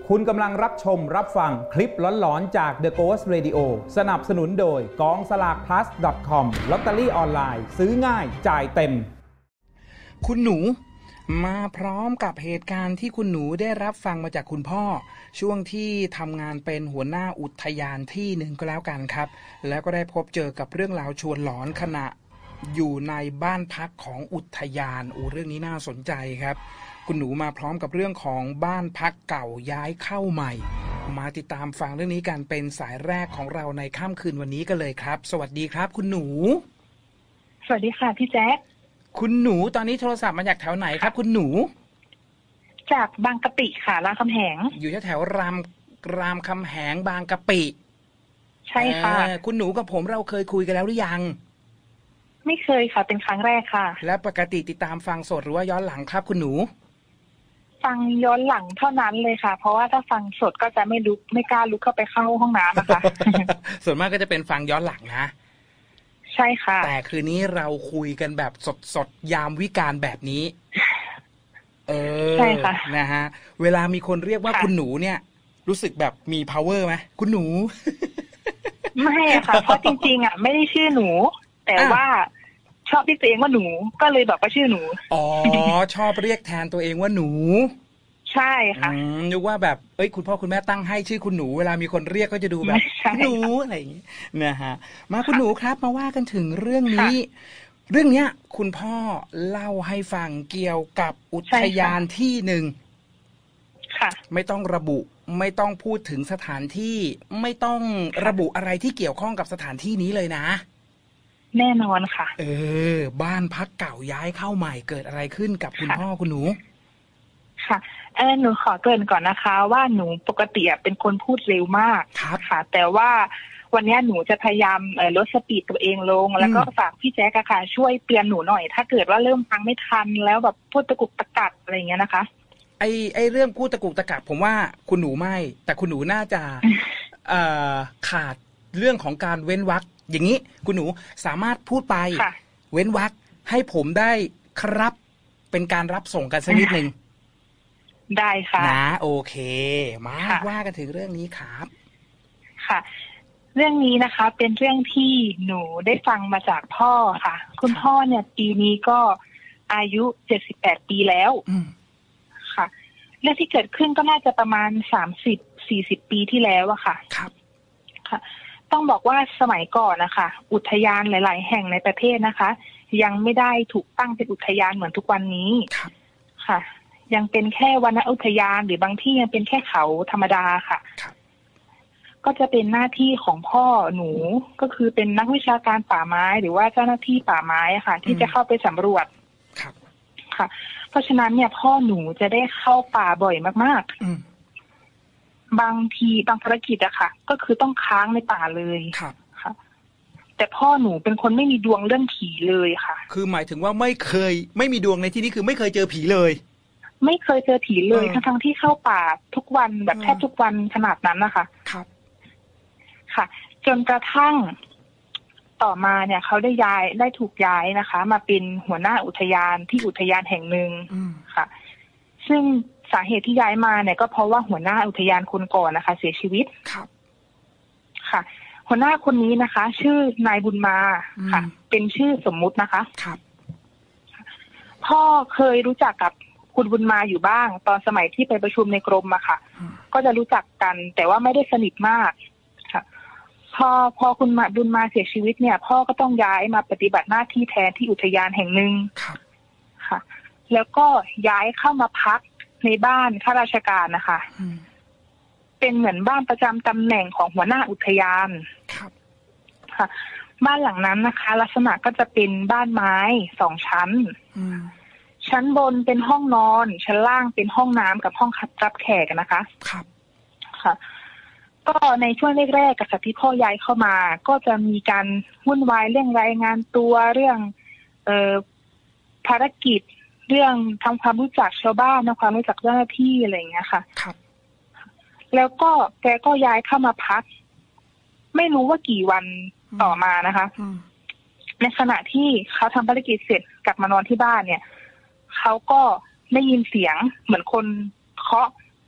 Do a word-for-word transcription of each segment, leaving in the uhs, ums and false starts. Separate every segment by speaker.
Speaker 1: คุณกำลังรับชมรับฟังคลิปหลอนๆจาก The Ghost Radio สนับสนุนโดยกองสลาก พลัส ดอท คอม ลอตเตอรี่ออนไลน์ซื้อง่ายจ่ายเต็ม
Speaker 2: คุณหนูมาพร้อมกับเหตุการณ์ที่คุณหนูได้รับฟังมาจากคุณพ่อช่วงที่ทำงานเป็นหัวหน้าอุทยานที่หนึ่งก็แล้วกันครับแล้วก็ได้พบเจอกับเรื่องราวชวนหลอนขณะอยู่ในบ้านพักของอุทยานอูเรื่องนี้น่าสนใจครับคุณหนูมาพร้อมกับเรื่องของบ้านพักเก่าย้ายเข้าใหม่มาติดตามฟังเรื่องนี้กันเป็นสายแรกของเราในค่ำคืนวันนี้กันเลยครับสวัสดีครับคุณหนู
Speaker 3: สวัสดีค่ะพี่แจ๊ค
Speaker 2: คุณหนูตอนนี้โทรศัพท์มาจากแถวไหนครับคุณหนู
Speaker 3: จากบางกะปิค่ะรามคำแหง
Speaker 2: อยู่แถวรามรามคำแหงบางกะปิ
Speaker 3: ใช่ค่ะ
Speaker 2: คุณหนูกับผมเราเคยคุยกันแล้วหรือยัง
Speaker 3: ไม่เคยค่ะเป็นครั้งแรกค่ะ
Speaker 2: และปกติติดตามฟังสดหรือว่าย้อนหลังครับคุณหนู
Speaker 3: ฟังย้อนหลังเท่านั้นเลยค่ะเพราะว่าถ้าฟังสดก็จะไม่ลุกไม่กล้าลุกเข้าไปเข้าห้องน้ำนะคะ
Speaker 2: ส่วนมากก็จะเป็นฟังย้อนหลังนะ
Speaker 3: ใช่ค่ะ
Speaker 2: แต่คืนนี้เราคุยกันแบบสดๆยามวิกาลแบบนี้เออใช่ค่ะนะฮะเวลามีคนเรียกว่าคุณหนูเนี่ยรู้สึกแบบมี power ไหมคุณหนู
Speaker 3: ไม่ค่ะเพราะจริงๆอ่ะไม่ได้ชื่อหนูแต่ว่าชอบเรียกตัวเองว่าหนูก็เลยบอกว่าชื่อหนู
Speaker 2: อ๋อชอบเรียกแทนตัวเองว่าหนู
Speaker 3: ใช่ค่ะ
Speaker 2: นึกว่าแบบเอ้ยคุณพ่อคุณแม่ตั้งให้ชื่อคุณหนูเวลามีคนเรียกก็จะดูแบบหนูอะไรอย่างงี้นะฮะมาคุณหนูครับมาว่ากันถึงเรื่องนี้เรื่องเนี้ยคุณพ่อเล่าให้ฟังเกี่ยวกับอุทยานที่หนึ่ง
Speaker 3: ค่ะ
Speaker 2: ไม่ต้องระบุไม่ต้องพูดถึงสถานที่ไม่ต้องระบุอะไรที่เกี่ยวข้องกับสถานที่นี้เลยนะ
Speaker 3: แน่นอนค่ะ
Speaker 2: เออบ้านพักเก่าย้ายเข้าใหม่เกิดอะไรขึ้นกับคุณพ่อคุณหนู
Speaker 3: ค่ะเออหนูขอเกริ่นก่อนนะคะว่าหนูปกติเป็นคนพูดเร็วมากค่ะแต่ว่าวันนี้หนูจะพยายามลดสปีดตัวเองลงแล้วก็ฝากพี่แจ๊คค่ะช่วยเตือนหนูหน่อยถ้าเกิดว่าเริ่มฟังไม่ทันแล้วแบบพูดตะกุกตะกักอะไรอย่างเงี้ยนะคะ
Speaker 2: ไอไอเรื่องพูดตะกุกตะกักผมว่าคุณหนูไม่แต่คุณหนูน่าจะเอ่อขาดเรื่องของการเว้นวรรคอย่างนี้คุณหนูสามารถพูดไปเว้นวรรคให้ผมได้ครับเป็นการรับส่งกันสักนิดนึง
Speaker 3: ได้ค่ะ
Speaker 2: นะโอเคมาว่ากันถึงเรื่องนี้ครับ
Speaker 3: ค่ะเรื่องนี้นะคะเป็นเรื่องที่หนูได้ฟังมาจากพ่อค่ะคุณพ่อเนี่ยปีนี้ก็อายุเจ็ดสิบแปดปีแล้วค่ะเรื่องที่เกิดขึ้นก็น่าจะประมาณสามสิบสี่สิบปีที่แล้วอะค่ะ
Speaker 2: ครับ
Speaker 3: ค่ะต้องบอกว่าสมัยก่อนนะคะอุทยานหลายๆแห่งในประเทศนะคะยังไม่ได้ถูกตั้งเป็นอุทยานเหมือนทุกวันนี้ค่ะยังเป็นแค่วนอุทยานหรือบางที่ยังเป็นแค่เขาธรรมดาค่ะก็จะเป็นหน้าที่ของพ่อหนูก็คือเป็นนักวิชาการป่าไม้หรือว่าเจ้าหน้าที่ป่าไม้ค่ะที่จะเข้าไปสำรวจค่ะเพราะฉะนั้นเนี่ยพ่อหนูจะได้เข้าป่าบ่อยมากๆบางทีบางภารกิจอะค่ะก็คือต้องค้างในป่าเลยค่ะแต่พ่อหนูเป็นคนไม่มีดวงเรื่องผีเลยค่ะ
Speaker 2: คือหมายถึงว่าไม่เคยไม่มีดวงในที่นี้คือไม่เคยเจอผีเลย
Speaker 3: ไม่เคยเจอผีเลยทั้งๆที่เข้าป่าทุกวันแบบแทบทุกวันขนาดนั้นนะคะ
Speaker 2: ครับ
Speaker 3: ค่ะจนกระทั่งต่อมาเนี่ยเขาได้ย้ายได้ถูกย้ายนะคะมาเป็นหัวหน้าอุทยานที่อุทยานแห่งหนึ่งค่ะซึ่งสาเหตุที่ย้ายมาเนี่ยก็เพราะว่าหัวหน้าอุทยานคนก่อนนะคะเสียชีวิต
Speaker 2: ครับ
Speaker 3: ค่ะหัวหน้าคนนี้นะคะ ชื่อนายบุญมาค่ะเป็นชื่อสมมุตินะคะ
Speaker 2: ครับ
Speaker 3: พ่อเคยรู้จักกับคุณบุญมาอยู่บ้างตอนสมัยที่ไปประชุมในกรมอะค่ะก็จะรู้จักกันแต่ว่าไม่ได้สนิทมากค่ะพอพอคุณบุญมาเสียชีวิตเนี่ยพ่อก็ต้องย้ายมาปฏิบัติหน้าที่แทนที่อุทยานแห่งหนึ่งค่ะแล้วก็ย้ายเข้ามาพักในบ้านข้าราชการนะคะเป็นเหมือนบ้านประจำตำแหน่งของหัวหน้าอุทยานค่ะบ้านหลังนั้นนะคะลักษณะก็จะเป็นบ้านไม้สองชั้นชั้นบนเป็นห้องนอนชั้นล่างเป็นห้องน้ำกับห้องรับแขกนะคะ
Speaker 2: ครับ
Speaker 3: ค่ะก็ในช่วงแรกๆกับที่พ่อย้ายเข้ามาก็จะมีการวุ่นวายเรื่องรายงานตัวเรื่องเอ่อภารกิจเรื่องทำความรู้จักชาวบ้านทำความรู้จักเจ้าหน้าที่อะไรอย่างเงี้ยค่ะ
Speaker 2: ครับ
Speaker 3: แล้วก็แกก็ย้ายเข้ามาพักไม่รู้ว่ากี่วันต่อมานะคะในขณะที่เขาทำภารกิจเสร็จกลับมานอนที่บ้านเนี่ยเขาก็ได้ยินเสียงเหมือนคนเคาะไม่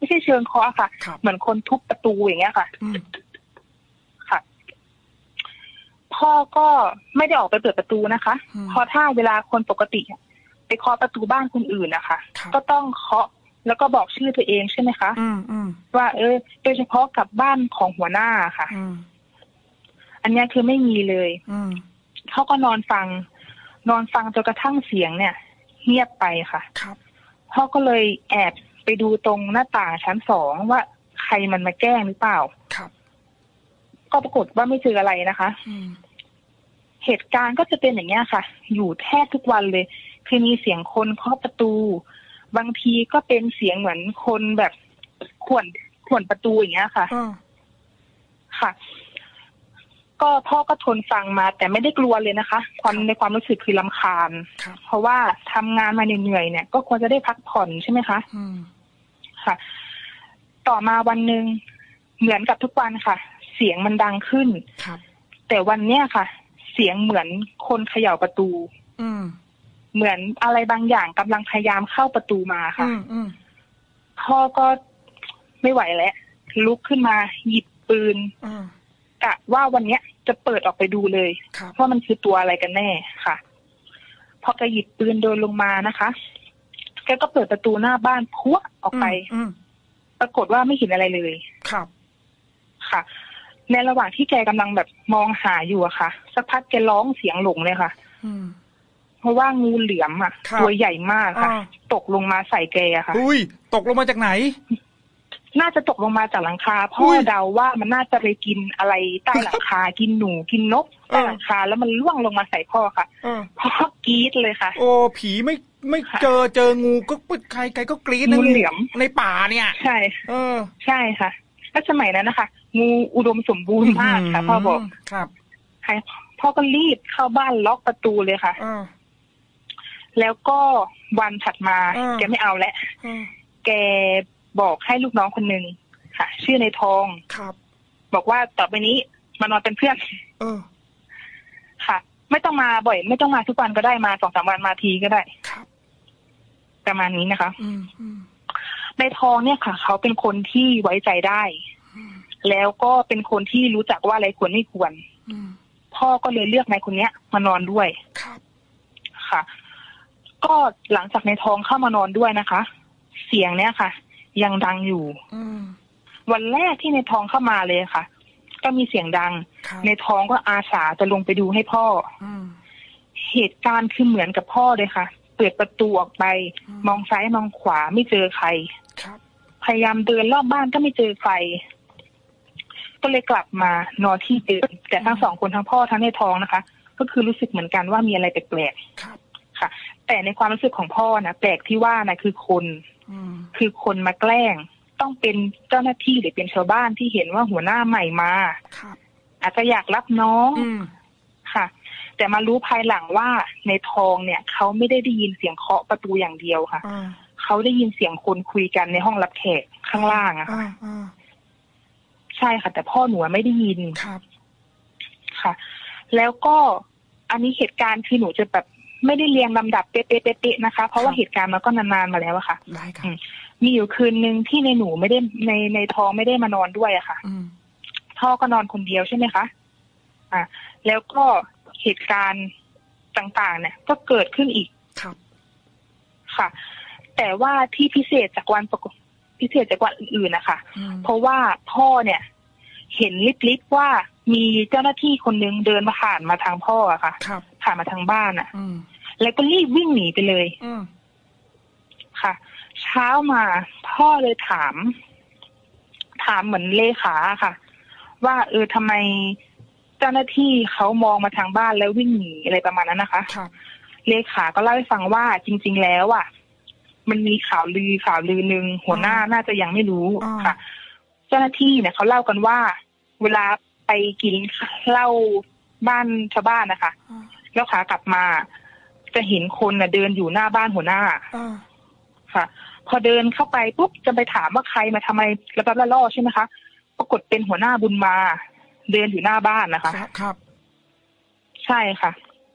Speaker 3: ใช่เชิงเคาะค่ะเหมือนคนทุบประตูอย่างเงี้ยค่ะค่ะพ่อก็ไม่ได้ออกไปเปิดประตูนะคะเพราะถ้าเวลาคนปกติไปเคาะประตูบ้านคนอื่นนะคะก็ต้องเคาะแล้วก็บอกชื่อตัวเองใช่ไหมคะว่าเออโดยเฉพาะกับบ้านของหัวหน้าค่ะอันนี้คือไม่มีเลยเขาก็นอนฟังนอนฟังจนกระทั่งเสียงเนี่ยเงียบไปค่ะพ่อก็เลยแอบไปดูตรงหน้าต่างชั้นสองว่าใครมันมาแกล้งหรือเปล่าก็ปรากฏว่าไม่เจออะไรนะคะเหตุการณ์ก็จะเป็นอย่างเงี้ยค่ะอยู่แทบทุกวันเลยคือมีเสียงคนเคาะประตูบางทีก็เป็นเสียงเหมือนคนแบบข่วนข่วนประตูอย่างเงี้ยค่ะค่ะก็พ่อก็ทนฟังมาแต่ไม่ได้กลัวเลยนะคะความในความรู้สึกคือรำคาญเพราะว่าทำงานมาเหนื่อยเนี่ยก็ควรจะได้พักผ่อนใช่ไหมคะค่ะต่อมาวันหนึ่งเหมือนกับทุกวันค่ะเสียงมันดังขึ้นแต่วันเนี้ยค่ะเสียงเหมือนคนเขย่าประตูเหมือนอะไรบางอย่างกำลังพยายามเข้าประตูมาค่ะพ่อก็ไม่ไหวแล้วลุกขึ้นมาหยิบปืนกะว่าวันเนี้ยจะเปิดออกไปดูเลยว่ามันคือตัวอะไรกันแน่ค่ะพอแกหยิบปืนโดนลงมานะคะแกก็เปิดประตูหน้าบ้านพัวออกไปปรากฏว่าไม่เห็นอะไรเลยครับค่ะในระหว่างที่แกกำลังแบบมองหาอยู่อะค่ะสักพักแกร้องเสียงหลงเลยค่ะเพราะว่างูเหลือมอะตัวใหญ่มากค่ะตกลงมาใส่แกอะค่ะ
Speaker 2: อุ้ยตกลงมาจากไหน
Speaker 3: น่าจะตกลงมาจากหลังคาพ่อเดาว่ามันน่าจะไปกินอะไรใต้หลังคากินหนูกินนกใต้หลังคาแล้วมันล่วงลงมาใส่พ่อค่ะพ่อกรี๊ดเลยค่ะ
Speaker 2: โอ้ผีไม่ไม่เจอเจองูก็ใครใครก็กรี๊ด
Speaker 3: งูเหลือม
Speaker 2: ในป่าเนี่ย
Speaker 3: ใช่เออใช่ค่ะแล้วสมัยนั้นนะคะงูอุดมสมบูรณ์มากค่ะพ่อบอก
Speaker 2: ครับ
Speaker 3: ให้พ่อก็รีบเข้าบ้านล็อกประตูเลยค่ะแล้วก็วันถัดมาแกไม่เอาแล้วแกบอกให้ลูกน้องคนหนึ่งค่ะชื่อในทองครับบอกว่าต่อไปนี้มานอนเป็นเพื่อนเออค่ะไม่ต้องมาบ่อยไม่ต้องมาทุกวันก็ได้มาสองสามวันมาทีก็ได้ครับประมาณนี้นะคะอืมในทองเนี่ยค่ะเขาเป็นคนที่ไว้ใจได้แล้วก็เป็นคนที่รู้จักว่าอะไรควรไม่ควรพ่อก็เลยเลือกนายคนเนี้ยมานอนด้วยครับค่ะก็หลังจากในทองเข้ามานอนด้วยนะคะเสียงเนี้ยค่ะยังดังอยู่วันแรกที่ในทองเข้ามาเลยค่ะก็มีเสียงดังในทองก็อาสาจะลงไปดูให้พ่อเหตุการณ์คือเหมือนกับพ่อเลยค่ะเปิดประตูออกไปมองซ้ายมองขวาไม่เจอใครพยายามเดินรอบบ้านก็ไม่เจอใครก็เลยกลับมานอนที่เดิมแต่ทั้งสองคนทั้งพ่อทั้งในทองนะคะก็คือรู้สึกเหมือนกันว่ามีอะไรแปลกๆค่ะแต่ในความรู้สึกของพ่อนะแปลกที่ว่านะคือคนคือคนมาแกล้งต้องเป็นเจ้าหน้าที่หรือเป็นชาวบ้านที่เห็นว่าหัวหน้าใหม่มาอาจจะอยากรับน้องค่ะแต่มารู้ภายหลังว่าในทองเนี่ยเขาไม่ได้ได้ยินเสียงเคาะประตูอย่างเดียวค่ะเขาได้ยินเสียงคนคุยกันในห้องรับแขกข้างล่างอะค่ะใช่ค่ะแต่พ่อหนูไม่ได้ยินครับค่ะแล้วก็อันนี้เหตุการณ์คือหนูจะแบบไม่ได้เรียงลำดับเป๊ะๆๆนะคะเพราะว่าเหตุการณ์มันก็นานๆมาแล้วอะค่ะได้ค่ะมีอยู่คืนนึงที่ในหนูไม่ได้ในในท้องไม่ได้มานอนด้วยอะค่ะพ่อก็นอนคนเดียวใช่ไหมคะอ่ะแล้วก็เหตุการณ์ต่างๆเนี่ยก็เกิดขึ้นอีกครับค่ะแต่ว่าที่พิเศษจากวันปกติพิเศษจากวันอื่นๆนะคะเพราะว่าพ่อเนี่ยเห็นลิบๆว่ามีเจ้าหน้าที่คนนึงเดินมาผ่านมาทางพ่ออะค่ะผ่านมาทางบ้านอะแล้วก็รีบวิ่งหนีไปเลยค่ะเช้ามาพ่อเลยถามถามเหมือนเลขาค่ะว่าเออทำไมเจ้าหน้าที่เขามองมาทางบ้านแล้ววิ่งหนีอะไรประมาณนั้นนะคะเลขาก็เล่าให้ฟังว่าจริงๆแล้วอ่ะมันมีข่าวลือข่าวลือนึงหัวหน้าน่าจะยังไม่รู้ค่ะเจ้าหน้าที่เนี่ยเขาเล่ากันว่าเวลาไปกินเหล้าบ้านชาวบ้านนะคะแล้วขากลับมาจะเห็นคนน่ะเดินอยู่หน้าบ้านหัวหน้าค่ะพอเดินเข้าไปปุ๊บจะไปถามว่าใครมาทำไมแล้วก็ล่อใช่ไหมคะปรากฏเป็นหัวหน้าบุญมาเดินอยู่หน้าบ้านนะคะครับใช่ค่ะ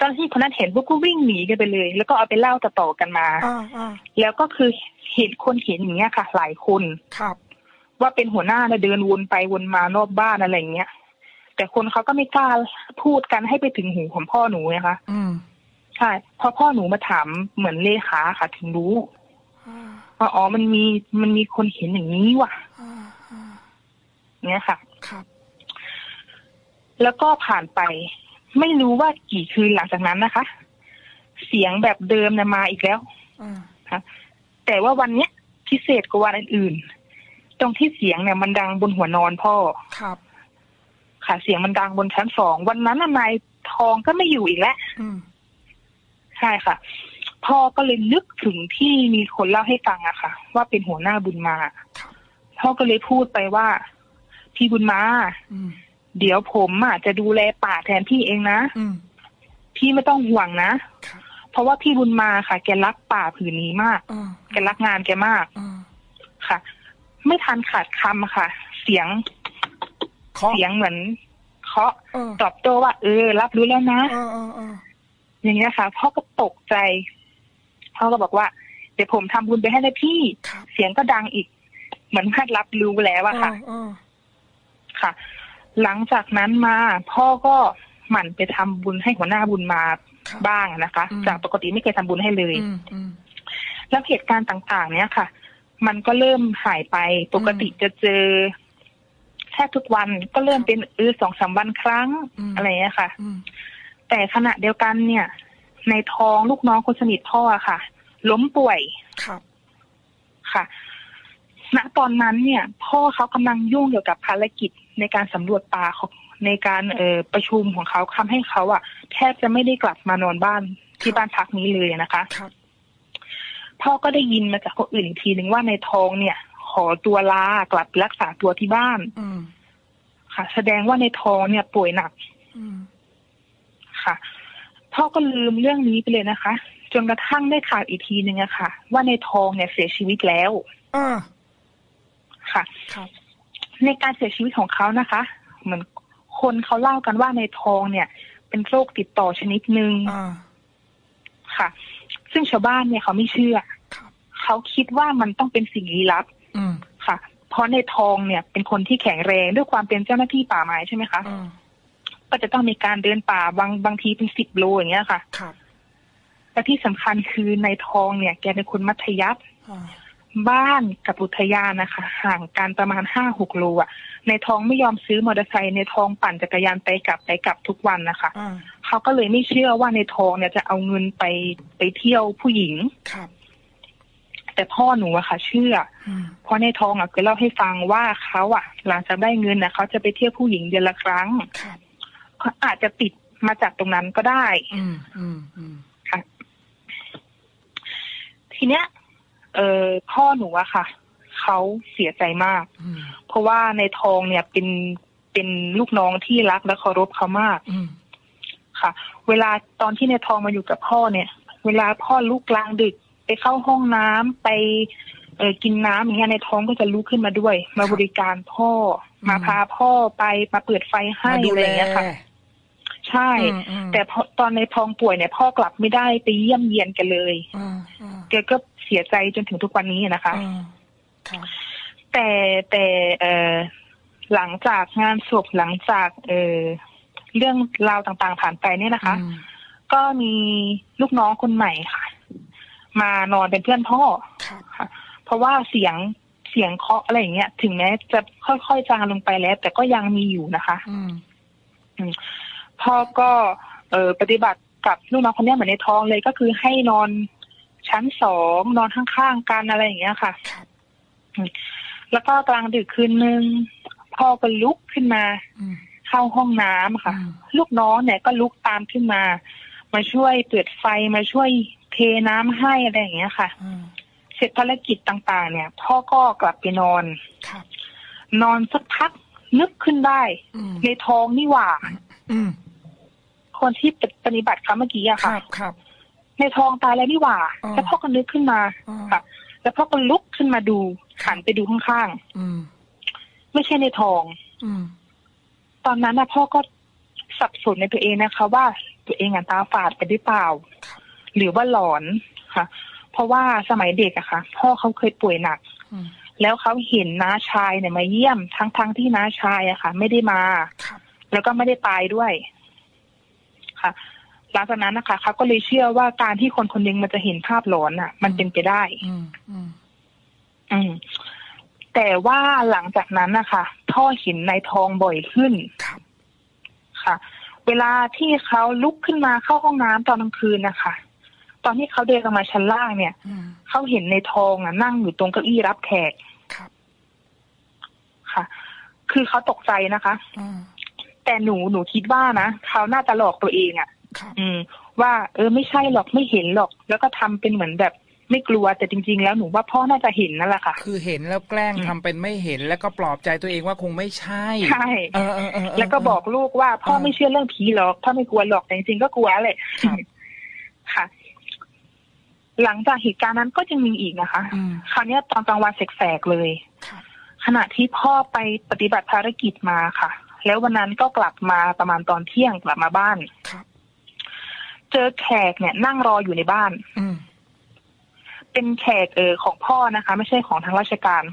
Speaker 3: จ้าหน้าที่คนนั้นเห็นพวกก็วิ่งหนีกันไปเลยแล้วก็เอาไปเล่าต่อๆกันมาแล้วก็คือเห็นคนเห็นอย่างเงี้ยค่ะหลายคน
Speaker 2: ครับ
Speaker 3: ว่าเป็นหัวหน้าเนี่ยเดินวนไปวนมารอบบ้านอะไรอย่างเงี้ยแต่คนเขาก็ไม่กล้าพูดกันให้ไปถึงหูของพ่อหนูนะคะ
Speaker 2: อืม
Speaker 3: ใช่พอพ่อหนูมาถามเหมือนเลขาค่ะถึงรู้ว่าอ๋อมันมีมันมีคนเห็นอย่างนี้ว่ะเนี้ยค่ะ
Speaker 2: ครับ
Speaker 3: แล้วก็ผ่านไปไม่รู้ว่ากี่คืนหลังจากนั้นนะคะเสียงแบบเดิมเนี่ยมาอีกแล้วค่ะแต่ว่าวันเนี้ยพิเศษกว่าวันอื่นๆตรงที่เสียงเนี่ยมันดังบนหัวนอนพ่อ
Speaker 2: ครับ
Speaker 3: ค่ะเสียงมันดังบนชั้นสองวันนั้นนายทองก็ไม่อยู่อีกแล้วใช่ค่ะพ่อก็เลยนึกถึงที่มีคนเล่าให้ฟังอะค่ะว่าเป็นหัวหน้าบุญมาพ่อก็เลยพูดไปว่าพี่บุญมาเดี๋ยวผมอ่ะจะดูแลป่าแทนพี่เองนะพี่ไม่ต้องห่วงนะเพราะว่าพี่บุญมาค่ะแกรักป่าผืนนี้มากแกรักงานแกมากค่ะไม่ทันขาดคำค่ะเสียงเสียงเหมือนเคาะตอบโต้ว่าเออรับรู้แล้วนะอย่างเงี้ยค่ะพ่อก็ตกใจพ่อก็บอกว่าเดี๋ยวผมทำบุญไปให้ได้พี่เสียงก็ดังอีกเหมือนพัดรับรู้แล้วอะค่ะค่ะหลังจากนั้นมาพ่อก็หมั่นไปทำบุญให้หัวหน้าบุญมาบ้างนะคะจากปกติไม่เคยทำบุญให้เลยแล้วเหตุการณ์ต่างๆเนี้ยค่ะมันก็เริ่มหายไปปกติจะเจอแค่ทุกวันก็เริ่มเป็นเออสองสามวันครั้งอะไรเงี้ยค่ะแต่ขณะเดียวกันเนี่ยในท้องลูกน้องคนสนิทพ่อค่ะล้มป่วยค่ะณตอนนั้นเนี่ยพ่อเขากำลังยุ่งเกี่ยวกับภารกิจในการสำรวจป่าในการเอ่อประชุมของเขาทำให้เขาอ่ะแทบจะไม่ได้กลับมานอนบ้านที่บ้านพักนี้เลยนะคะพ่อก็ได้ยินมาจากคนอื่นอีกทีหนึ่งว่าในท้องเนี่ยขอตัวลากลับรักษาตัวที่บ้านค่ะแสดงว่าในท้องเนี่ยป่วยหนักค่ะพ่อก็ลืมเรื่องนี้ไปเลยนะคะจนกระทั่งได้ข่าวอีกทีหนึ่งอะค่ะว่าในท้องเนี่ยเสียชีวิตแล้วค่ะในการเสียชีวิตของเขานะคะเหมือนคนเขาเล่ากันว่าในท้องเนี่ยเป็นโรคติดต่อชนิดหนึ่งค่ะซึ่งชาวบ้านเนี่ยเขาไม่เชื่อเขาคิดว่ามันต้องเป็นสิ่งลี้ลับค่ะเพราะในท้องเนี่ยเป็นคนที่แข็งแรงด้วยความเป็นเจ้าหน้าที่ป่าไม้ใช่ไหมคะก็จะต้องมีการเดินป่าบางบางทีเป็นสิบโลอย่างเงี้ยค่ะแต่ที่สำคัญคือในท้องเนี่ยแกเป็นคนมัธยัสถ์บ้านกับอุทยานนะคะห่างกันประมาณห้าหกโลอ่ะในท้องไม่ยอมซื้อมอเตอร์ไซค์ในท้องปั่นจักรยานไปกลับไปกลับทุกวันนะคะเขาก็เลยไม่เชื่อว่าในท้องเนี่ยจะเอาเงินไปไปเที่ยวผู้หญิงแต่พ่อหนูอะค่ะเชื่อเพราะในท้องอะเคยเล่าให้ฟังว่าเขาอะหลังจากได้เงินนะเขาจะไปเที่ยวผู้หญิงเดือนละครั้งเขาอาจจะติดมาจากตรงนั้นก็ได้ค่ะทีเนี้ยเอ่อพ่อหนูอะค่ะเขาเสียใจมากเพราะว่าในทองเนี่ยเป็นเป็นลูกน้องที่รักและเคารพเขามากค่ะเวลาตอนที่ในทองมาอยู่กับพ่อเนี่ยเวลาพ่อลุกกลางดึกไปเข้าห้องน้ำไปเอ่อกินน้ำอย่างเงี้ยในท้องก็จะลุกขึ้นมาด้วยมาบริการพ่อมาพาพ่อไปมาเปิดไฟให้อะไรอย่างเงี้ยค่ะใช่แต่พอตอนในทองป่วยเนี่ยพ่อกลับไม่ได้ไปเยี่ยมเยียนกันเลยแกก็เสียใจจนถึงทุกวันนี้นะคะแต่แต่เอ่อหลังจากงานศพหลังจากเอ่อเรื่องราวต่างๆผ่านไปเนี่ยนะคะก็มีลูกน้องคนใหม่ค่ะมานอนเป็นเพื่อนพ่อค่ะเพราะว่าเสียงเสียงเคาะอะไรอย่างเงี้ยถึงแม้จะค่อยๆจางลงไปแล้วแต่ก็ยังมีอยู่นะคะพ่อก็เอ่อปฏิบัติกับลูกน้องคนนี้เหมือนในท้องเลยก็คือให้นอนชั้นสองนอนข้างๆกันอะไรอย่างเงี้ยค่ะแล้วก็กลางดึกคืนนึงพ่อก็ลุกขึ้นมาเข้าห้องน้ำค่ะลูกน้องเนี่ยก็ลุกตามขึ้นมามาช่วยเปิดไฟมาช่วยเทน้ำให้อะไรอย่างเงี้ยค่ะเสร็จภารกิจต่างๆเนี่ยพ่อก็กลับไปนอนนอนสักพักนึกขึ้นได้ในท้องนี่หว่าคนที่ปฏิบัติคำเมื่อกี้อะค่ะในท้องตายแล้วนี่หว่าแล้วพ่อก็นึกขึ้นมาค่ะแล้วพ่อก็ลุกขึ้นมาดูหันไปดูข้างๆไม่ใช่ในท้องตอนนั้นนะพ่อก็สับสนในตัวเองนะคะว่าตัวเองอ่ะตาฝาดไปหรือเปล่าหรือว่าหลอนค่ะเพราะว่าสมัยเด็กอะค่ะพ่อเขาเคยป่วยหนักแล้วเขาเห็นน้าชายเนี่ยมาเยี่ยมทั้งๆ ท, ที่น้าชายอะค่ะไม่ได้มาแล้วก็ไม่ได้ตายด้วยค่ะหลังจากนั้นนะคะเขาก็เลยเชื่อว่าการที่คนคนหนึ่งมันจะเห็นภาพหลอนอะมันเป็นไปได้อืมอืมอืมแต่ว่าหลังจากนั้นนะคะพ่อเห็นในทองบ่อยขึ้นค่ะเวลาที่เขาลุกขึ้นมาเข้าห้องน้ำตอนกลางคืนนะคะตอนที่เขาเดินลงมาชั้นล่างเนี่ยเขาเห็นในทองอ่ะนั่งอยู่ตรงเก้าอี้รับแขกค่ะคือเขาตกใจนะคะแต่หนูหนูคิดว่านะเขาน่าจะหลอกตัวเองอ่ะอืมว่าเออไม่ใช่หรอกไม่เห็นหรอกแล้วก็ทำเป็นเหมือนแบบไม่กลัวแต่จริงๆแล้วหนูว่าพ่อน่าจะเห็นนั่นแหละค่ะ
Speaker 2: คือเห็นแล้วแกล้งทำเป็นไม่เห็นแล้วก็ปลอบใจตัวเองว่าคงไม่ใช่
Speaker 3: ใช่แล้วก็บอกลูกว่าพ่อไม่เชื่อเรื่องผีหรอกพ่อไม่กลัวหรอกแต่จริงๆก็กลัวแหละค่ะหลังจากเหตุการณ์นั้นก็ยังมีอีกนะคะคราวนี้ตอนกลางวันแสกๆเลยขณะที่พ่อไปปฏิบัติภารกิจมาค่ะแล้ววันนั้นก็กลับมาประมาณตอนเที่ยงกลับมาบ้านเจอแขกเนี่ยนั่งรออยู่ในบ้านเป็นแขกเออของพ่อนะคะไม่ใช่ของทางราชการ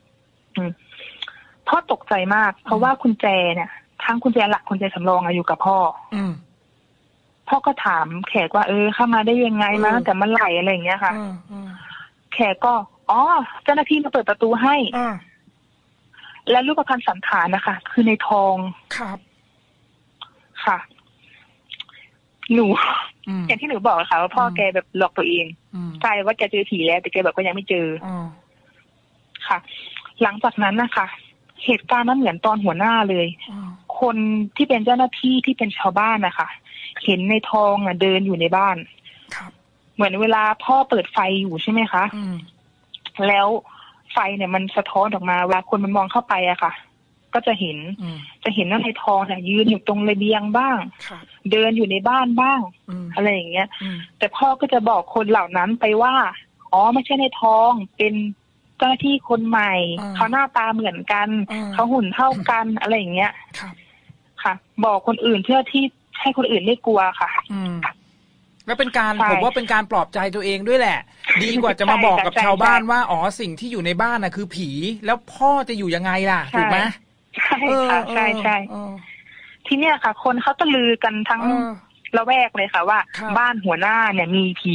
Speaker 3: พ่อตกใจมากเพราะว่ากุญแจเนี่ยทั้งกุญแจหลักกุญแจสำรองอยู่กับพ่อพ่อก็ถามแขกว่าเออเข้ามาได้ยังไงมาแต่เมื่อไหร่อะไรอย่างเงี้ยค่ะแขกก็อ๋อเจ้าหน้าที่มาเปิดประตูให้และรูปพรรณสันฐานนะคะคือในทองครับค่ะหนูอย่างที่หนูบอกค่ะว่าพ่อแกแบบหลอกตัวเองใช่ว่าแกเจอผีแล้วแต่แกแบบก็ยังไม่เจอค่ะหลังจากนั้นนะคะเหตุการณ์นั้นเหมือนตอนหัวหน้าเลยคนที่เป็นเจ้าหน้าที่ที่เป็นชาวบ้านนะคะเห็นในทองอ่ะเดินอยู่ในบ้านเหมือนเวลาพ่อเปิดไฟอยู่ใช่ไหมคะแล้วไฟเนี่ยมันสะท้อนออกมาเวลาคนมันมองเข้าไปอะค่ะก็จะเห็นจะเห็นว่าในทองเนี่ยยืนอยู่ตรงระเบียงบ้างเดินอยู่ในบ้านบ้างอะไรอย่างเงี้ยแต่พ่อก็จะบอกคนเหล่านั้นไปว่าอ๋อไม่ใช่ในทองเป็นเจ้าหน้าที่คนใหม่เขาหน้าตาเหมือนกันเขาหุ่นเท่ากันอะไรอย่างเงี้ยค่ะบอกคนอื่นเพื่อที่ให้คนอื่นไม่กลัวค่ะ
Speaker 2: แล้วเป็นการผมว่าเป็นการปลอบใจตัวเองด้วยแหละดีกว่าจะมาบอกกับชาวบ้านว่าอ๋อสิ่งที่อยู่ในบ้านน่ะคือผีแล้วพ่อจะอยู่ยังไงล่ะถูกไหม
Speaker 3: ใช่ค่ะใช่ใช่ที่เนี้ยค่ะคนเขาตะลือกันทั้งละแวกเลยค่ะว่าบ้านหัวหน้าเนี่ยมีผี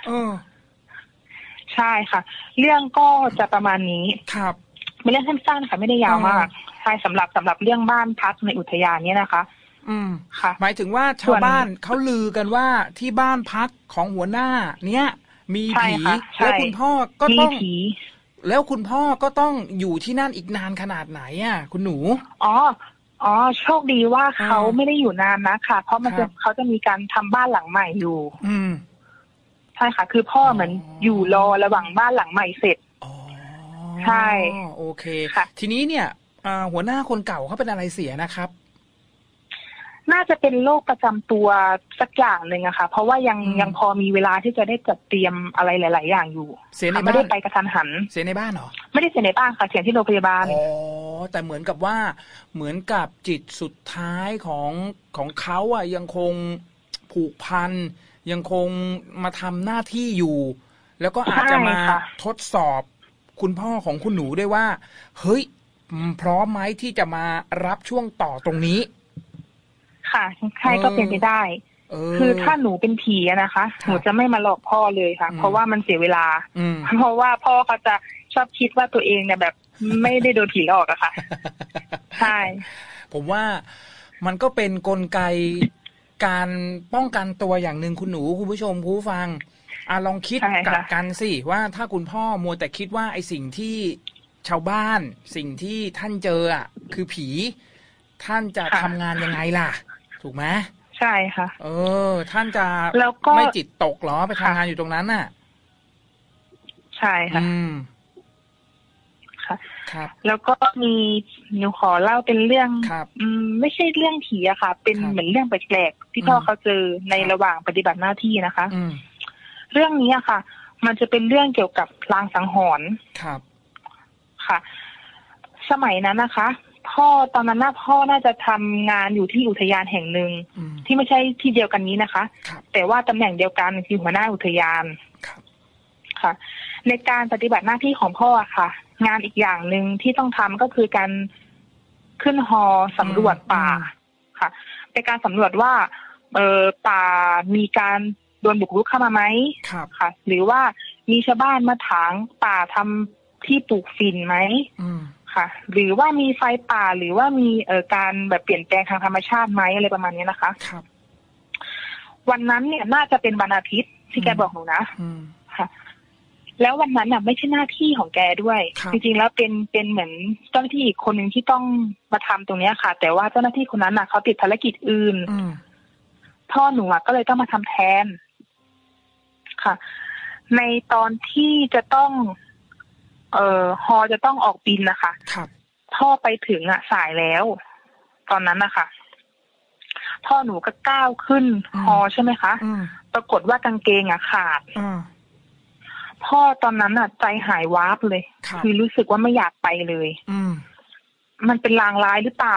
Speaker 3: ใช่ค่ะเรื่องก็จะประมาณนี้ครับเป็นเรื่องสั้นๆค่ะไม่ได้ยาวมากใช่สำหรับสำหรับเรื่องบ้านพักในอุทยานนี้นะคะ
Speaker 2: อืมค่ะหมายถึงว่าชาวบ้านเขาลือกันว่าที่บ้านพักของหัวหน้าเนี้ยมีผีแล้วคุณพ่อก็ต้องแล้วคุณพ่อก็ต้องอยู่ที่นั่นอีกนานขนาดไหนอ่ะคุณหนู
Speaker 3: อ๋ออ๋อโชคดีว่าเขาไม่ได้อยู่นานนะค่ะเพราะมันจะเขาจะมีการทำบ้านหลังใหม่อยู่อืมใช่ค่ะคือพ่อเหมือนอยู่รอระหว่างบ้านหลังใหม่เสร็จอ๋อใช่
Speaker 2: โอเคค่ะทีนี้เนี่ยหัวหน้าคนเก่าเขาเป็นอะไรเสียนะครับ
Speaker 3: น่าจะเป็นโรคประจำตัวสักอย่างหนึ่งอะค่ะเพราะว่ายังยังพอมีเวลาที่จะได้จัดเตรียมอะไรหลายๆอย่างอยู่
Speaker 2: เสียในบ้าน
Speaker 3: ไม่ได้ไปกระทันหัน
Speaker 2: เสียในบ้านเหรอ
Speaker 3: ไม่ได้เสียในบ้านค่ะเสียที่โรงพยาบาล
Speaker 2: อ๋อแต่เหมือนกับว่าเหมือนกับจิตสุดท้ายของของเขาอะยังคงผูกพันยังคงมาทำหน้าที่อยู่แล้วก็อาจจะมาทดสอบคุณพ่อของคุณหนูด้วยว่าเฮ้ยพร้อมไหมที่จะมารับช่วงต่อตรงนี้
Speaker 3: ค่ะใช่ก็เป็นไปได้คือถ้าหนูเป็นผีนะคะหนูจะไม่มาหลอกพ่อเลยค่ะเพราะว่ามันเสียเวลาเพราะว่าพ่อเขาจะชอบคิดว่าตัวเองเนี่ยแบบไม่ได้โดนผีหลอกอะค่ะใช่
Speaker 2: ผมว่ามันก็เป็นกลไกการป้องกันตัวอย่างหนึ่งคุณหนูคุณผู้ชมผู้ฟังอ่ะลองคิดกลับกันสิว่าถ้าคุณพ่อมัวแต่คิดว่าไอ้สิ่งที่ชาวบ้านสิ่งที่ท่านเจออ่ะคือผีท่านจะทำงานยังไงล่ะถูกไหม
Speaker 3: ใช่ค่ะ
Speaker 2: เออท่านจะไม่จิตตกหรอไปทำงานอยู่ตรงนั้นน่ะ
Speaker 3: ใช่ค่ะ
Speaker 2: อืม
Speaker 3: ค่ะครับแล้วก็มีหนูขอเล่าเป็นเรื่องอืมไม่ใช่เรื่องผีอะค่ะเป็นเหมือนเรื่องแปลกๆที่พ่อเขาเจอในระหว่างปฏิบัติหน้าที่นะคะเรื่องนี้อะค่ะมันจะเป็นเรื่องเกี่ยวกับลางสังหรณ์ครับค่ะสมัยนั้นนะคะพ่อตอนนั้นน่าพ่อน่าจะทำงานอยู่ที่อุทยานแห่งหนึ่งที่ที่ไม่ใช่ที่เดียวกันนี้นะคะแต่ว่าตำแหน่งเดียวกันคือหัวหน้าอุทยานค่ะในการปฏิบัติหน้าที่ของพ่อค่ะงานอีกอย่างหนึ่งที่ต้องทำก็คือการขึ้นฮอสำรวจป่าค่ะเป็นการสำรวจว่าเออป่ามีการโดนบุกรุกเข้ามาไหมค่ะหรือว่ามีชาวบ้านมาถางป่าทำที่ปลูกฝิ่นไหมค่ะหรือว่ามีไฟป่าหรือว่ามีเอ่อการแบบเปลี่ยนแปลงทางธรรมชาติไหมอะไรประมาณนี้นะคะครับวันนั้นเนี่ยน่าจะเป็นวันอาทิตย์ที่แกบอกหนูนะค่ะแล้ววันนั้นน่ะไม่ใช่หน้าที่ของแกด้วยจริงๆแล้วเป็นเป็นเหมือนเจ้าหน้าที่อีกคนหนึ่งที่ต้องมาทำตรงนี้ค่ะแต่ว่าเจ้าหน้าที่คนนั้นน่ะเขาติดภารกิจอื่นพ่อหนูอ่ะก็เลยต้องมาทำแทนค่ะในตอนที่จะต้องเอ่อฮอจะต้องออกบินนะคะพ่อไปถึงอ่ะสายแล้วตอนนั้นนะคะพ่อหนูก็ก้าวขึ้นฮอใช่ไหมคะปรากฏว่ากางเกงอ่ะขาดพ่อตอนนั้นอ่ะใจหายวาบเลยคือรู้สึกว่าไม่อยากไปเลยมันเป็นลางร้ายหรือเปล่า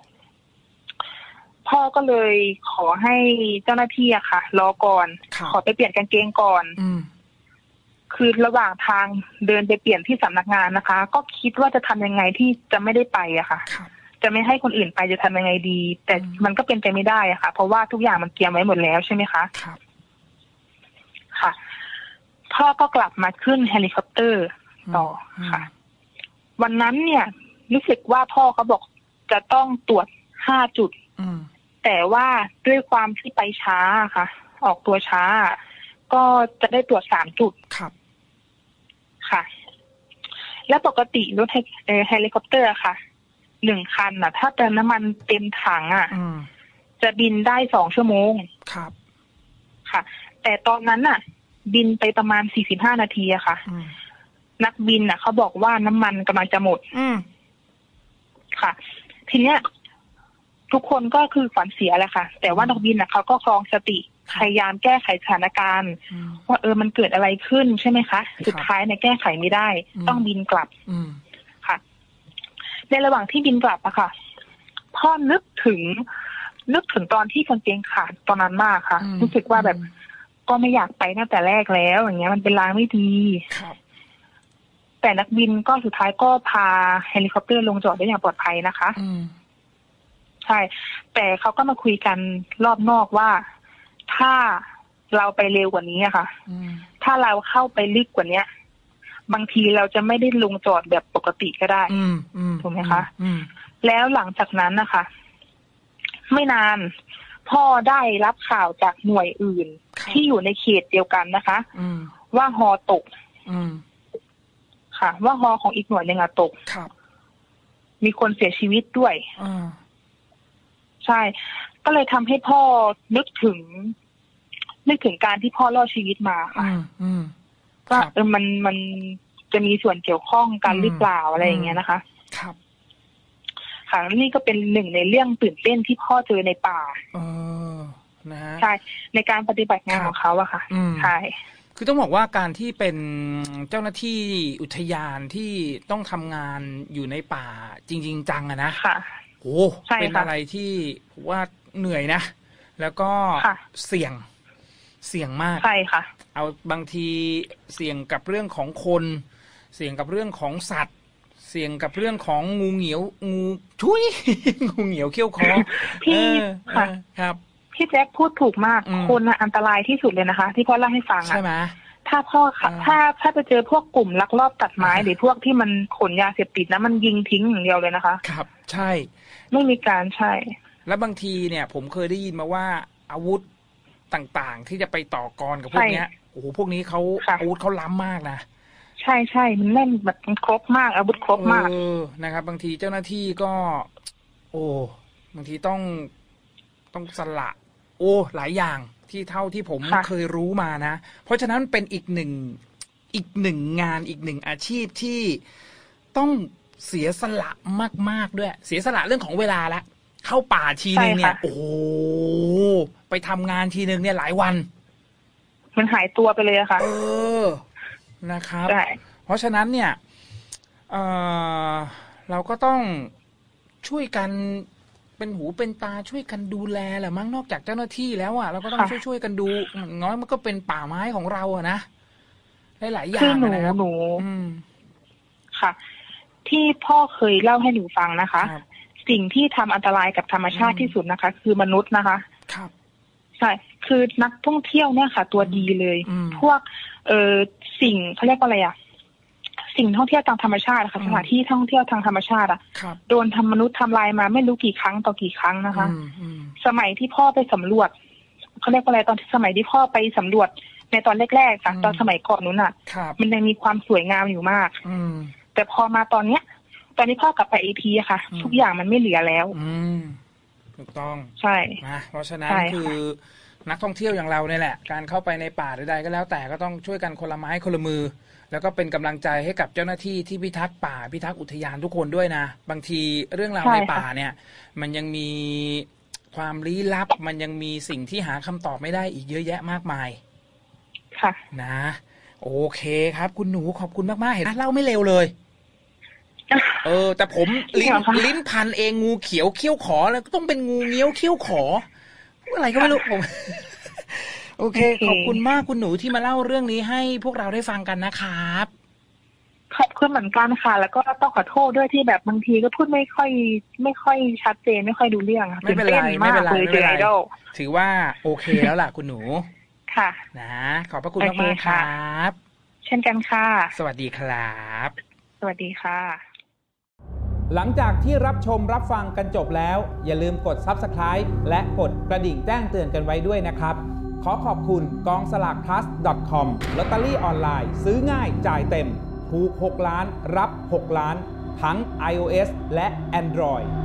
Speaker 3: พ่อก็เลยขอให้เจ้าหน้าที่อะค่ะรอก่อนขอไปเปลี่ยนกางเกงก่อนคือระหว่างทางเดินไปเปลี่ยนที่สำนักงานนะคะก็คิดว่าจะทำยังไงที่จะไม่ได้ไปอะค่ะจะไม่ให้คนอื่นไปจะทำยังไงดีแต่มันก็เป็นไปไม่ได้อะค่ะเพราะว่าทุกอย่างมันเตรียมไว้หมดแล้วใช่ไหมคะค่ะพ่อก็กลับมาขึ้นเฮลิคอปเตอร์ต่อค่ะวันนั้นเนี่ยรู้สึกว่าพ่อเขาบอกจะต้องตรวจห้าจุดแต่ว่าด้วยความที่ไปช้าค่ะออกตัวช้าก็จะได้ตรวจสามจุดครับค่ะและปกติรถเฮลิคอปเตอร์ค่ะหนึ่งคันน่ะถ้าเติมน้ำมันเต็มถังอ่ะจะบินได้สองชั่วโมงครับค่ะแต่ตอนนั้นน่ะบินไปประมาณสี่สิบห้านาทีอะค่ะนักบินน่ะเขาบอกว่าน้ำมันกำลังจะหมดค่ะทีเนี้ยทุกคนก็คือขวัญเสียแหละค่ะแต่ว่านักบินน่ะเขาก็ครองสติพยายามแก้ไขสถานการณ์ว่าเออมันเกิดอะไรขึ้นใช่ไหมคะสุดท้ายเนี่ยแก้ไขไม่ได้ต้องบินกลับค่ะในระหว่างที่บินกลับอะค่ะพ่อนึกถึงนึกถึงตอนที่กางเกงขาดตอนนั้นมากค่ะรู้สึกว่าแบบก็ไม่อยากไปตั้งแต่แรกแล้วอย่างเงี้ยมันเป็นลางไม่ดีแต่นักบินก็สุดท้ายก็พาเฮลิคอปเตอร์ลงจอดได้อย่างปลอดภัยนะคะใช่แต่เขาก็มาคุยกันรอบนอกว่าถ้าเราไปเร็วกว่านี้อะค่ะถ้าเราเข้าไปลึกกว่านี้บางทีเราจะไม่ได้ลงจอดแบบปกติก็ได้ถูกไหมคะแล้วหลังจากนั้นนะคะไม่นานพ่อได้รับข่าวจากหน่วยอื่นที่อยู่ในเขตเดียวกันนะคะว่าฮอตกค่ะว่าฮอของอีกหน่วยหนึ่งอะตกมีคนเสียชีวิตด้วยใช่ก็เลยทำให้พ่อนึกถึงนึกถึงการที่พ่อรอดชีวิตมาค่ะก็เออมันมันจะมีส่วนเกี่ยวข้องกันหรือเปล่าอะไรอย่างเงี้ยนะคะครับค่ะนี่ก็เป็นหนึ่งในเรื่องตื่นเต้นที่พ่อเจอในป่าเออนะฮะใช่ในการปฏิบัติงานของเขาอะค่ะใช่
Speaker 2: คือต้องบอกว่าการที่เป็นเจ้าหน้าที่อุทยานที่ต้องทำงานอยู่ในป่าจริงๆจังอะนะค่ะโอ้เป็นอะไรที่ผมว่าเหนื่อยนะแล้วก็เสี่ยงเสี่ยงมาก
Speaker 3: ใช่ค่ะ
Speaker 2: เอาบางทีเสี่ยงกับเรื่องของคนเสี่ยงกับเรื่องของสัตว์เสี่ยงกับเรื่องของงูเหงียวงูชุยงูเหงียวเขี้ยวคอ
Speaker 3: พี่ค่ะครับพี่แจ็คพูดถูกมากคนน่ะอันตรายที่สุดเลยนะคะที่พ่อเล่าให้ฟังอ่ะใช่ไหมถ้าพ่อถ้าถ้าจะเจอพวกกลุ่มลักลอบตัดไม้หรือพวกที่มันขนยาเสพติดนะมันยิงทิ้งอย่างเดียวเลยนะคะ
Speaker 2: ครับใช่
Speaker 3: ไม่มีการใช่
Speaker 2: แล้วบางทีเนี่ยผมเคยได้ยินมาว่าอาวุธต่างๆที่จะไปต่อกรกับพวกเนี้ยโอ้โหพวกนี้เขาอาวุธเขาล้ำมากนะ
Speaker 3: ใช่ใช่มันแน่นแบบมันครบมากอาวุธครบมาก
Speaker 2: เออนะครับบางทีเจ้าหน้าที่ก็โอ้บางทีต้องต้องสละโอ้หลายอย่างที่เท่าที่ผมเคยรู้มานะเพราะฉะนั้นเป็นอีกหนึ่งอีกหนึ่งงานอีกหนึ่งอาชีพที่ต้องเสียสละมากๆด้วยเสียสละเรื่องของเวลาละเข้าป่าทีนึงเนี่ยโอ้ไปทำงานทีนึงเนี่ยหลายวัน
Speaker 3: มันหายตัวไปเลยอะค่ะ
Speaker 2: เออนะครับเพราะฉะนั้นเนี่ยเออเราก็ต้องช่วยกันเป็นหูเป็นตาช่วยกันดูแลแหละมั้งนอกจากเจ้าหน้าที่แล้วอ่ะเราก็ต้องช่วยช่วยกันดูน้อยมันก็เป็นป่าไม้ของเราอะนะหลายๆอย่างนะครับ
Speaker 3: หนูค่ะที่พ่อเคยเล่าให้หนูฟังนะคะสิ่งที่ทำอันตรายกับธรรมชาติที่สุดนะคะคือมนุษย์นะคะ
Speaker 2: ครับ
Speaker 3: ใช่คือนักท่องเที่ยวเนี่ยค่ะตัวดีเลยพวกเออสิ่งเขาเรียกว่าอะไรอะสิ่งท่องเที่ยวทางธรรมชาติค่ะสถานที่ท่องเที่ยวทางธรรมชาติอะโดนทำมนุษย์ทำลายมาไม่รู้กี่ครั้งต่อกี่ครั้งนะคะสมัยที่พ่อไปสำรวจเขาเรียกว่าอะไรตอนสมัยที่พ่อไปสำรวจในตอนแรกๆค่ะตอนสมัยก่อนนู้นอะมันยังมีความสวยงามอยู่มากแต่พอมาตอนเนี้ยตอนนี้พ่อกลับไปอีทีอะค่ะทุกอย่างมันไม่เหลือแล้ว
Speaker 2: ถูกต้อง
Speaker 3: ใช่
Speaker 2: นะเพราะฉะนั้นคือนักท่องเที่ยวอย่างเราเนี่ยแหละการเข้าไปในป่าใดๆก็แล้วแต่ก็ต้องช่วยกันคนละไม้คนละมือแล้วก็เป็นกำลังใจให้กับเจ้าหน้าที่ที่พิทักษ์ป่าพิทักษ์อุทยานทุกคนด้วยนะบางทีเรื่องราวในป่าเนี่ยมันยังมีความลี้ลับมันยังมีสิ่งที่หาคำตอบไม่ได้อีกเยอะแยะมากมาย
Speaker 3: ค่ะ
Speaker 2: นะโอเคครับคุณหนูขอบคุณมากๆเห็นเล่าไม่เร็วเลยเออแต่ผมลิ้นลิ้นพันเองงูเขียวเขี้ยวขอแล้วก็ต้องเป็นงูเงี้ยวเขี้ยวขออะไรก็ไม่รู้ผมโอเคขอบคุณมากคุณหนูที่มาเล่าเรื่องนี้ให้พวกเราได้ฟังกันนะครับ
Speaker 3: ขอบคุณเหมือนกันค่ะแล้วก็ต้องขอโทษด้วยที่แบบบางทีก็พูดไม่ค่อยไม่ค่อยชัดเจนไม่ค่อยดูเรื่อง
Speaker 2: ไม่เป็นไรไม่เป็นไรไม่เป็นไรถือว่าโอเคแล้วล่ะคุณหนู
Speaker 3: ค่ะ
Speaker 2: นะขอบพระคุณมากๆครับ
Speaker 3: เช่นกันค่ะ
Speaker 2: สวัสดีครับ
Speaker 3: สวัสดีค่ะ
Speaker 1: หลังจากที่รับชมรับฟังกันจบแล้วอย่าลืมกด ซับสไครบ์ และกดกระดิ่งแจ้งเตือนกันไว้ด้วยนะครับขอขอบคุณกองสลาก พลัส ดอท คอม ลอตเตอรี่ออนไลน์ซื้อง่ายจ่ายเต็มถูกหกล้านรับหกล้านทั้ง ไอ โอ เอส และ Android